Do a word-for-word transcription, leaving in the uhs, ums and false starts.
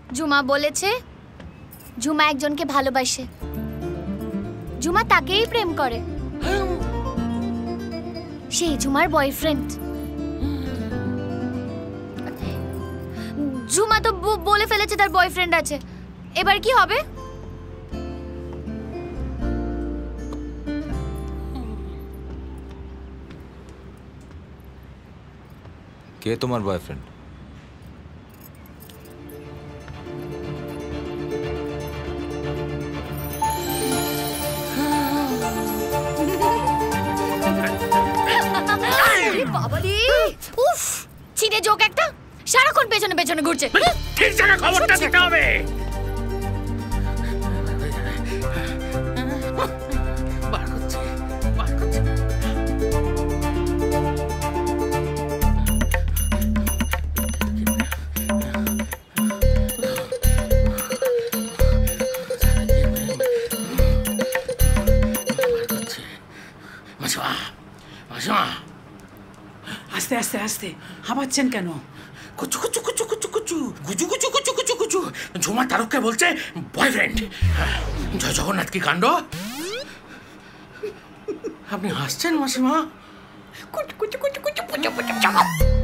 ঝুমা বলেছে ঝুমা একজনকে ভালোবাসে, ঝুমা তাকেই প্রেম করে, সেই ঝুমার বয়ফ্রেন্ড। ঝুমা তো বলে ফেলেছে তার বয়ফ্রেন্ড আছে, এবার কি হবে? কে তোমার বয়ফ্রেন্ড? উফ, চিনে জোক একটা, সারাক্ষণ পেছনে পেছনে ঘুরছে। ঠিক জায়গায় খবরটা দিতে হবে। আস্তে আস্তে আস্তে হাঁপাচ্ছেন কেন? কুচু কুচু কুচু কুচু কুচু গুজু গুজু কুচু কুচু কুচু ঝুমা তারককে বলছে বয়ফ্রেন্ড। জয় জগন্নাথ, কি কাণ্ড! আপনি হাসছেন মাসিমা? কুচু কুচু কুচু কুচু কুচু কুচু